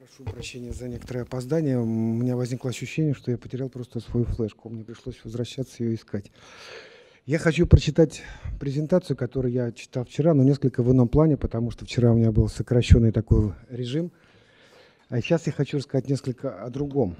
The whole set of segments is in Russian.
Прошу прощения за некоторое опоздание. У меня возникло ощущение, что я потерял просто свою флешку. Мне пришлось возвращаться ее искать. Я хочу прочитать презентацию, которую я читал вчера, но несколько в ином плане, потому что вчера у меня был сокращенный такой режим. А сейчас я хочу рассказать несколько о другом.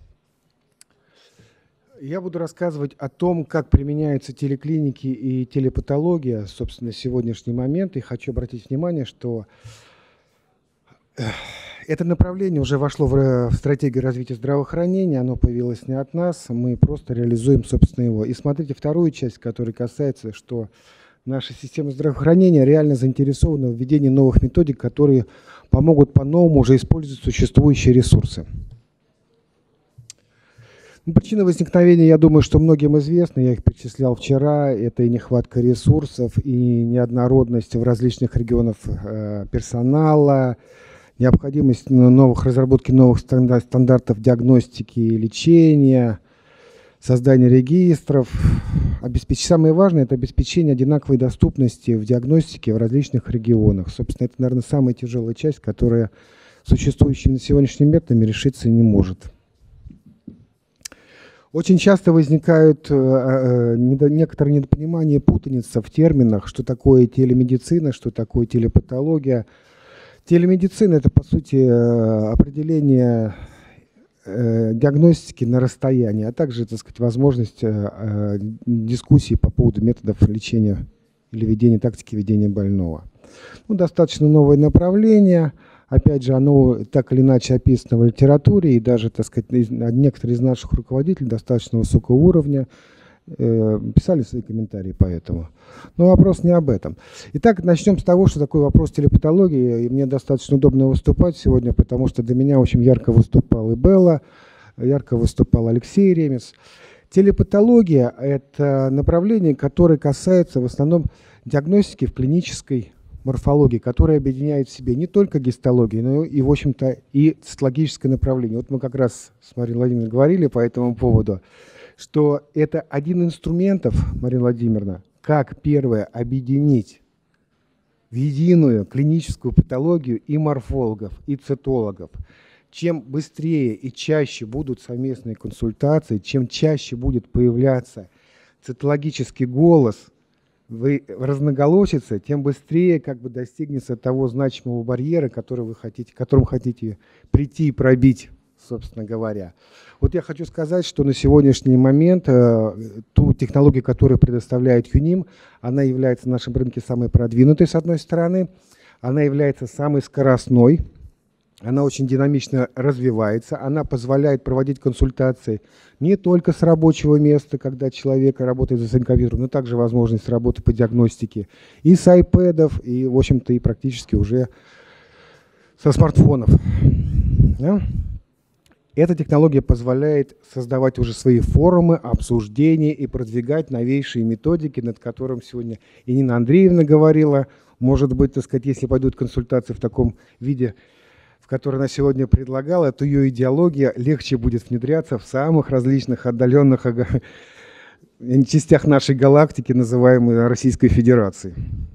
Я буду рассказывать о том, как применяются телеклиники и телепатология, собственно, в сегодняшний момент. И хочу обратить внимание, что это направление уже вошло в стратегию развития здравоохранения, оно появилось не от нас, мы просто реализуем, собственно, его. И смотрите вторую часть, которая касается, что наша система здравоохранения реально заинтересована в введении новых методик, которые помогут по-новому уже использовать существующие ресурсы. Причины возникновения, я думаю, что многим известны, я их перечислял вчера, это и нехватка ресурсов, и неоднородность в различных регионах персонала, необходимость разработки новых стандартов диагностики и лечения, создание регистров. Самое важное – это обеспечение одинаковой доступности в диагностике в различных регионах. Собственно, это, наверное, самая тяжелая часть, которая существующими на сегодняшнем методами решиться не может. Очень часто возникают некоторые недопонимания и путаница в терминах, что такое телемедицина, что такое телепатология. Телемедицина – это, по сути, определение диагностики на расстоянии, а также, так сказать, возможность дискуссии по поводу методов лечения или ведения тактики ведения больного. Достаточно новое направление. Опять же, оно так или иначе описано в литературе, и даже, так сказать, некоторые из наших руководителей достаточно высокого уровня писали свои комментарии по этому. Но вопрос не об этом. Итак, начнем с того, что такой вопрос телепатологии. И мне достаточно удобно выступать сегодня, потому что до меня очень ярко выступал и Белла, ярко выступал Алексей Ремес. Телепатология – это направление, которое касается в основном диагностики в клинической морфологии, которая объединяет в себе не только гистологию, но и, в общем-то, и цитологическое направление. Вот мы как раз с Мариной Владимировной говорили по этому поводу, что это один из инструментов, Марина Владимировна, как первое объединить в единую клиническую патологию и морфологов, и цитологов. Чем быстрее и чаще будут совместные консультации, чем чаще будет появляться цитологический голос, вы разноголосица, тем быстрее достигнется того значимого барьера, которым хотите прийти и пробить, собственно говоря. Вот я хочу сказать, что на сегодняшний момент ту технологию, которую предоставляет ЮНИМ, она является в нашем рынке самой продвинутой, с одной стороны, она является самой скоростной, она очень динамично развивается, она позволяет проводить консультации не только с рабочего места, когда человек работает за своим компьютером, но также возможность работы по диагностике и с iPad'ов, и, в общем-то, и практически уже со смартфонов. Да? Эта технология позволяет создавать уже свои форумы, обсуждения и продвигать новейшие методики, над которыми сегодня и Нина Андреевна говорила. Может быть, так сказать, если пойдут консультации в таком виде, в который она сегодня предлагала, то ее идеология легче будет внедряться в самых различных отдаленных частях нашей галактики, называемой Российской Федерацией.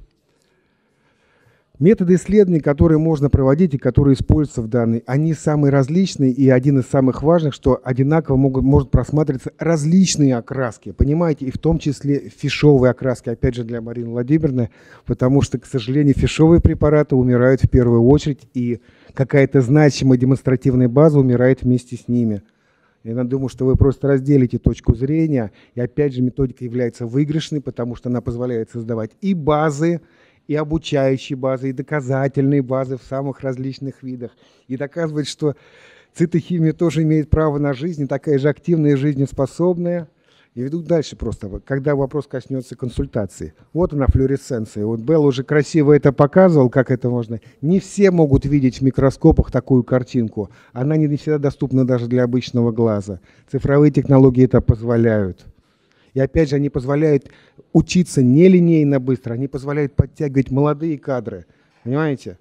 Методы исследований, которые можно проводить и которые используются в данной, они самые различные, и один из самых важных, что одинаково может просматриваться различные окраски, понимаете, и в том числе фишовые окраски, опять же, для Марины Владимировны, потому что, к сожалению, фишовые препараты умирают в первую очередь, и какая-то значимая демонстративная база умирает вместе с ними. Я думаю, что вы просто разделите точку зрения, и опять же методика является выигрышной, потому что она позволяет создавать и базы, и обучающие базы, и доказательные базы в самых различных видах. И доказывает, что цитохимия тоже имеет право на жизнь, такая же активная и жизнеспособная. И ведут дальше просто, когда вопрос коснется консультации. Вот она, флуоресценция. Вот Белл уже красиво это показывал, как это можно. Не все могут видеть в микроскопах такую картинку. Она не всегда доступна даже для обычного глаза. Цифровые технологии это позволяют. И опять же, они позволяют учиться нелинейно быстро, они позволяют подтягивать молодые кадры. Понимаете?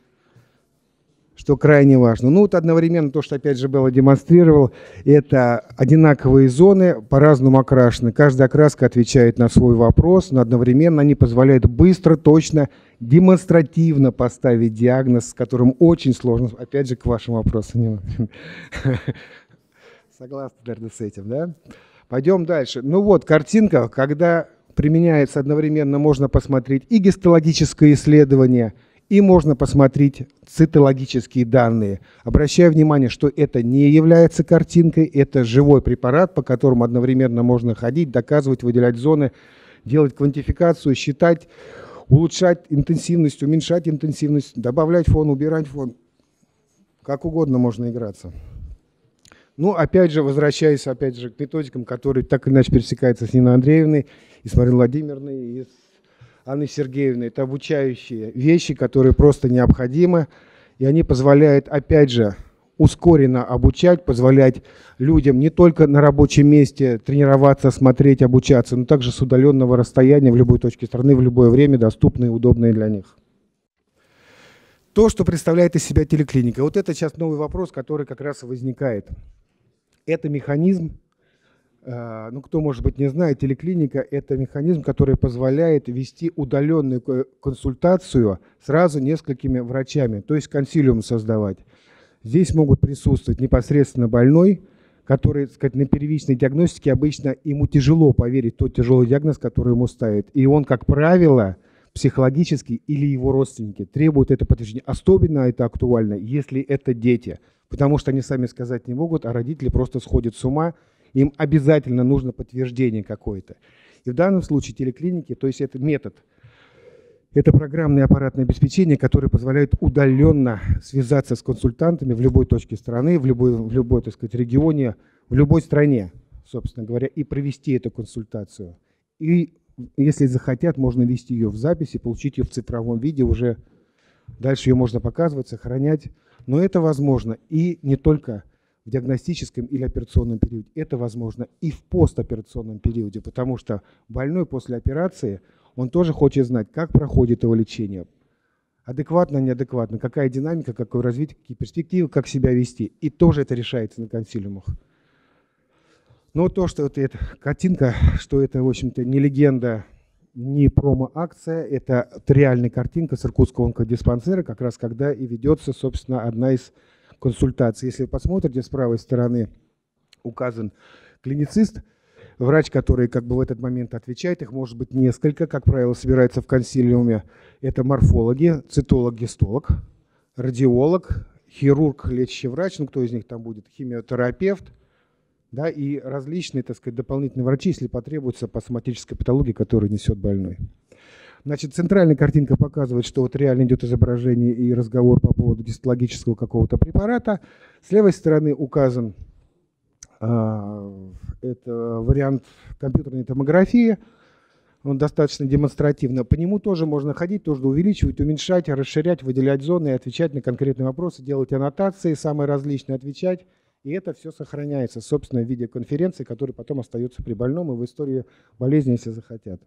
Что крайне важно. Вот одновременно то, что опять же Белла демонстрировал, это одинаковые зоны, по-разному окрашены. Каждая окраска отвечает на свой вопрос, но одновременно они позволяют быстро, точно демонстративно поставить диагноз, с которым очень сложно, опять же, к вашему вопросу. Согласны, наверное, с этим, да? Пойдем дальше. Ну вот, картинка, когда применяется одновременно, можно посмотреть и гистологическое исследование, и можно посмотреть цитологические данные. Обращаю внимание, что это не является картинкой, это живой препарат, по которому одновременно можно ходить, доказывать, выделять зоны, делать квантификацию, считать, улучшать интенсивность, уменьшать интенсивность, добавлять фон, убирать фон. Как угодно можно играться. Ну, опять же, возвращаясь к методикам, которые так или иначе пересекаются с Ниной Андреевной, и с Мариной Владимировной, и с Анной Сергеевной. Это обучающие вещи, которые просто необходимы, и они позволяют, опять же, ускоренно обучать, позволять людям не только на рабочем месте тренироваться, смотреть, обучаться, но также с удаленного расстояния в любой точке страны, в любое время, доступные и удобные для них. То, что представляет из себя телеклиника. Вот это сейчас новый вопрос, который как раз и возникает. Это механизм, ну кто, может быть, не знает, телеклиника – это механизм, который позволяет вести удаленную консультацию сразу несколькими врачами, то есть консилиум создавать. Здесь могут присутствовать непосредственно больной, который, так сказать, на первичной диагностике обычно ему тяжело поверить в тот тяжелый диагноз, который ему ставят. И он, как правило, психологически или его родственники требуют это подтверждение. Особенно это актуально, если это дети, потому что они сами сказать не могут, а родители просто сходят с ума, им обязательно нужно подтверждение какое-то. И в данном случае телеклиники, то есть это метод, это программное аппаратное обеспечение, которое позволяет удаленно связаться с консультантами в любой точке страны, в любой, так сказать, регионе, в любой стране, собственно говоря, и провести эту консультацию. И если захотят, можно вести ее в записи, получить ее в цифровом виде, уже дальше ее можно показывать, сохранять. Но это возможно и не только в диагностическом или операционном периоде, это возможно и в постоперационном периоде, потому что больной после операции, он тоже хочет знать, как проходит его лечение, адекватно, неадекватно, какая динамика, какое развитие, какие перспективы, как себя вести. И тоже это решается на консилиумах. Но то, что это картинка, что это, в общем-то, не легенда, не промо-акция, это реальная картинка с Иркутского онкодиспансера, как раз когда и ведется, собственно, одна из консультаций. Если вы посмотрите, с правой стороны указан клиницист, врач, который как бы в этот момент отвечает, их может быть несколько, как правило, собирается в консилиуме. Это морфологи, цитолог, гистолог, радиолог, хирург, лечащий врач, ну кто из них там будет, химиотерапевт, да, и различные, так сказать, дополнительные врачи, если потребуется, по соматической патологии, которую несет больной. Значит, центральная картинка показывает, что вот реально идет изображение и разговор по поводу гистологического какого-то препарата. С левой стороны указан это вариант компьютерной томографии. Он достаточно демонстративно. По нему тоже можно ходить, тоже увеличивать, уменьшать, расширять, выделять зоны, отвечать на конкретные вопросы, делать аннотации, самые различные отвечать. И это все сохраняется, собственно, в виде конференции, которая потом остается при больном и в истории болезни, если захотят.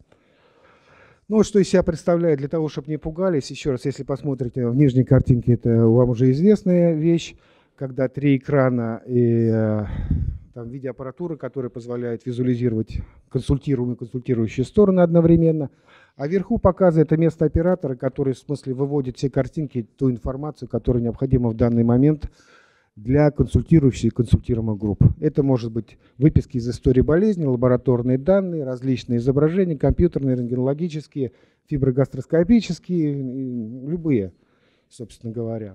Ну, что из себя представляет, для того, чтобы не пугались, еще раз, если посмотрите в нижней картинке, это вам уже известная вещь, когда 3 экрана и там видеоаппаратура, которая позволяет визуализировать консультируемые и консультирующие стороны одновременно. А вверху показывает это место оператора, который, в смысле, выводит все картинки, ту информацию, которая необходима в данный момент для консультирующих и консультируемых групп. Это может быть выписки из истории болезни, лабораторные данные, различные изображения, компьютерные, рентгенологические, фиброгастроскопические, любые, собственно говоря.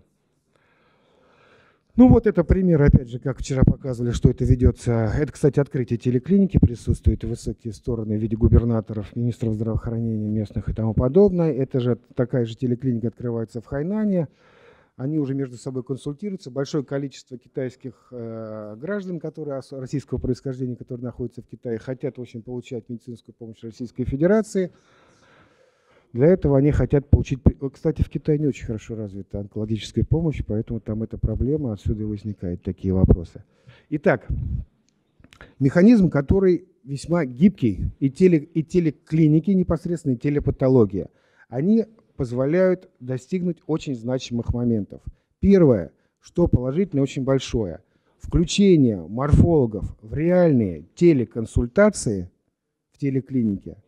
Ну вот это пример, опять же, как вчера показывали, что это ведется. Это, кстати, открытие телеклиники, присутствуют высокие стороны в виде губернаторов, министров здравоохранения местных и тому подобное. Это же такая же телеклиника открывается в Хайнане. Они уже между собой консультируются. Большое количество китайских граждан, которые российского происхождения, которые находятся в Китае, хотят, в общем, получать медицинскую помощь Российской Федерации. Для этого они хотят получить... Кстати, в Китае не очень хорошо развита онкологическая помощь, поэтому там эта проблема, отсюда и возникают такие вопросы. Итак, механизм, который весьма гибкий, и телеклиники непосредственно, и телепатология, они позволяют достигнуть очень значимых моментов. Первое, что положительное, очень большое. Включение морфологов в реальные телеконсультации в телеклинике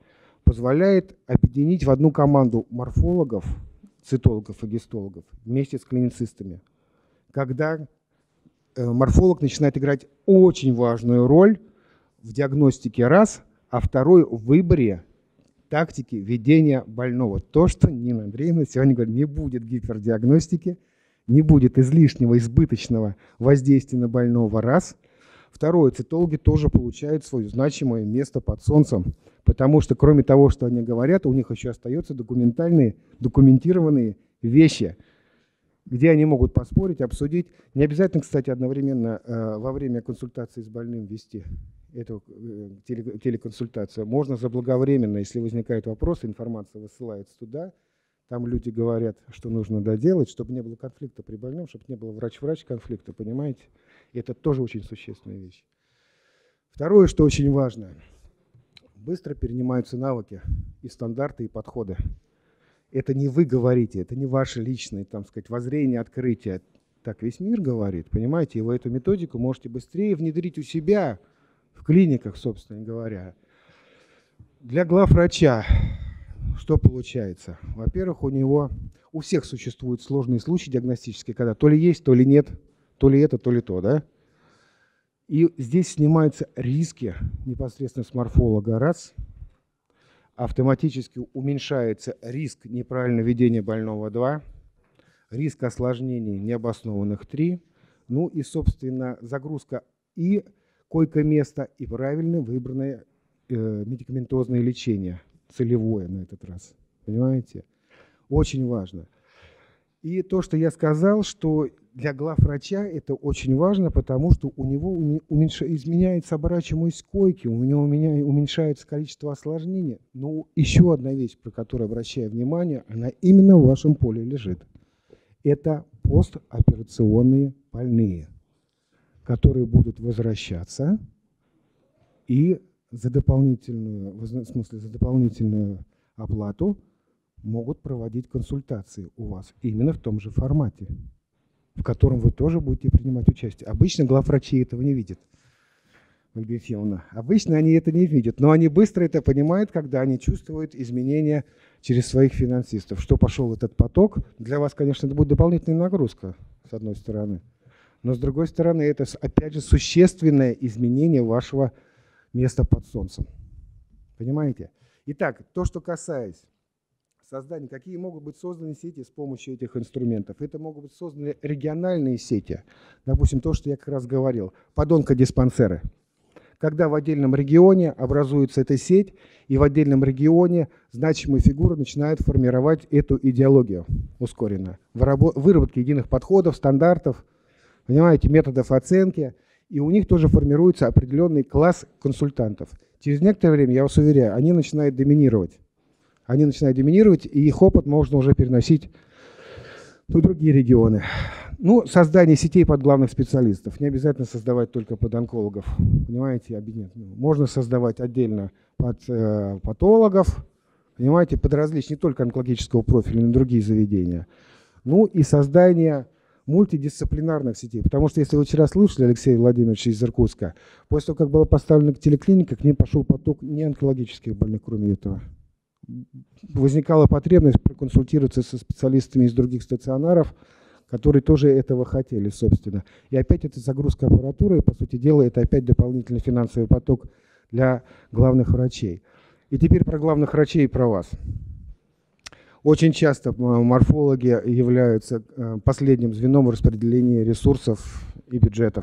позволяет объединить в одну команду морфологов, цитологов и гистологов вместе с клиницистами. Когда морфолог начинает играть очень важную роль в диагностике раз, а второй в выборе тактики ведения больного. То, что Нина Андреевна сегодня говорит, не будет гипердиагностики, не будет излишнего, избыточного воздействия на больного раз. Второе, цитологи тоже получают свое значимое место под солнцем, потому что кроме того, что они говорят, у них еще остаются документированные вещи, где они могут поспорить, обсудить. Не обязательно, кстати, одновременно во время консультации с больным вести эту телеконсультацию. Можно заблаговременно, если возникает вопрос, информация высылается туда, там люди говорят, что нужно доделать, чтобы не было конфликта при больном, чтобы не было врач-врач конфликта, понимаете? Это тоже очень существенная вещь. Второе, что очень важно, быстро перенимаются навыки и стандарты, и подходы. Это не вы говорите, это не ваше личное, там сказать, воззрение, открытие. Так весь мир говорит, понимаете? И вы эту методику можете быстрее внедрить у себя в клиниках, собственно говоря. Для главврача что получается? Во-первых, у всех существуют сложные случаи диагностические, когда то ли есть, то ли нет, то ли это, то ли то, да? И здесь снимаются риски непосредственно с морфолога, раз. Автоматически уменьшается риск неправильного ведения больного, два. Риск осложнений необоснованных, три. Ну и, собственно, загрузка и койко-место, и правильно выбранное медикаментозное лечение. Целевое на этот раз. Понимаете? Очень важно. И то, что я сказал, что для главврача это очень важно, потому что у него изменяется оборачиваемость койки, у него уменьшается количество осложнений. Но еще одна вещь, про которую обращаю внимание, она именно в вашем поле лежит. Это постоперационные больные, которые будут возвращаться и за дополнительную оплату могут проводить консультации у вас именно в том же формате, в котором вы тоже будете принимать участие. Обычно главврачи этого не видят, Ольга Ефимовна. Обычно они это не видят, но они быстро это понимают, когда они чувствуют изменения через своих финансистов. Что пошел этот поток, для вас, конечно, это будет дополнительная нагрузка, с одной стороны. Но с другой стороны, это, опять же, существенное изменение вашего места под солнцем. Понимаете? Итак, то, что касается создания, какие могут быть созданы сети с помощью этих инструментов. Это могут быть созданы региональные сети. Допустим, то, что я как раз говорил, подонкодиспансеры. Когда в отдельном регионе образуется эта сеть, и в отдельном регионе значимые фигуры начинают формировать эту идеологию ускоренно. Выработки единых подходов, стандартов, понимаете, методов оценки. И у них тоже формируется определенный класс консультантов. Через некоторое время, я вас уверяю, они начинают доминировать. Они начинают доминировать, и их опыт можно уже переносить в другие регионы. Ну, создание сетей под главных специалистов. Не обязательно создавать только под онкологов. Понимаете, можно создавать отдельно под патологов, понимаете, под различные, не только онкологического профиля, но и другие заведения. Ну и создание мультидисциплинарных сетей. Потому что, если вы вчера слышали Алексея Владимировича из Иркутска, после того, как была поставлена телеклиника, к ним пошел поток не онкологических больных, кроме этого. Возникала потребность проконсультироваться со специалистами из других стационаров, которые тоже этого хотели, собственно. И опять это загрузка аппаратуры, и, по сути дела, это опять дополнительный финансовый поток для главных врачей. И теперь про главных врачей и про вас. Очень часто морфологи являются последним звеном в распределении ресурсов и бюджетов.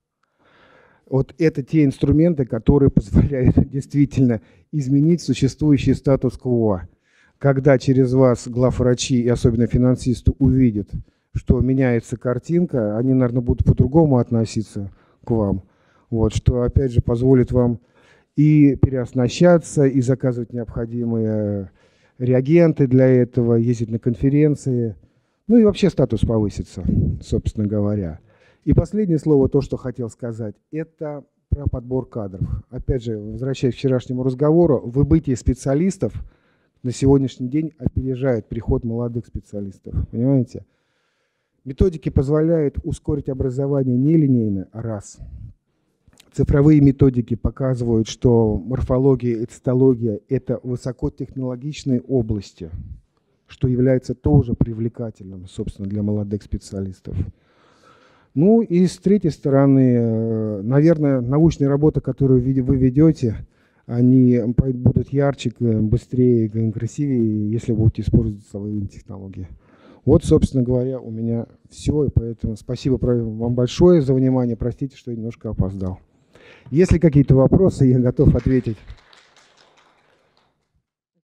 Вот это те инструменты, которые позволяют действительно изменить существующий статус-кво. Когда через вас главврачи и особенно финансисты увидят, что меняется картинка, они, наверное, будут по-другому относиться к вам. Вот, что, опять же, позволит вам и переоснащаться, и заказывать необходимые реагенты для этого, ездить на конференции. Ну и вообще статус повысится, собственно говоря. И последнее слово, то, что хотел сказать, это про подбор кадров. Опять же, возвращаясь к вчерашнему разговору, выбытие специалистов на сегодняшний день опережает приход молодых специалистов. Понимаете? Методики позволяют ускорить образование нелинейно, раз. Цифровые методики показывают, что морфология и цитология – это высокотехнологичные области, что является тоже привлекательным, собственно, для молодых специалистов. Ну и с третьей стороны, наверное, научные работы, которые вы ведете, они будут ярче, быстрее, красивее, если будете использовать цифровые технологии. Вот, собственно говоря, у меня все, и поэтому спасибо вам большое за внимание. Простите, что я немножко опоздал. Если какие-то вопросы, я готов ответить.